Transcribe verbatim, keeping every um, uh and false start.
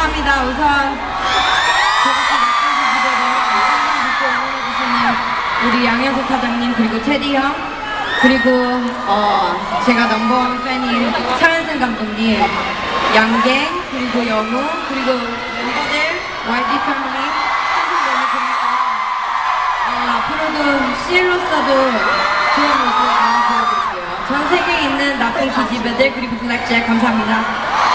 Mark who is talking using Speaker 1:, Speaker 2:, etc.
Speaker 1: 감사합니다. 우선 저같은 나쁜 기집애를 항상 믿고 응원해주시는 우리 양현석 사장님, 그리고 테디 형, 그리고 어, 제가 넘버원 팬인 차현승 감독님, 양갱, 그리고 영우, 그리고 멤버들, 와이디 패밀리 항상 너무 고맙고요. 어, 앞으로도 씨엘로서도 좋은 모습 많이 보여드릴게요. 전 세계에 있는 나쁜 기집애들, 그리고 블랙잭 감사합니다.